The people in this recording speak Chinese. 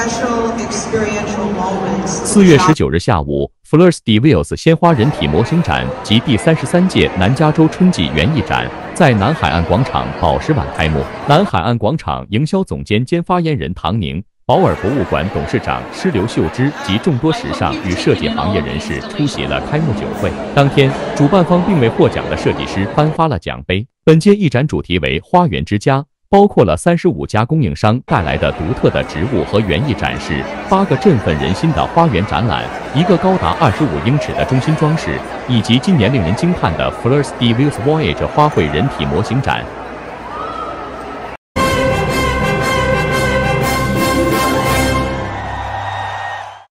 4月19日下午 ，Fleurs de Vils 鲜花人体模型展及第33届南加州春季园艺展在南海岸广场宝石碗开幕。南海岸广场营销总监兼发言人唐宁、保尔博物馆董事长施刘秀芝及众多时尚与设计行业人士出席了开幕酒会。当天，主办方并为获奖的设计师颁发了奖杯。本届艺展主题为“花园之家”。包括了35家供应商带来的独特的植物和园艺展示，8个振奋人心的花园展览，1个高达25英尺的中心装饰，以及今年令人惊叹的 Fleurs de Vils Voyage 花卉人体模型展。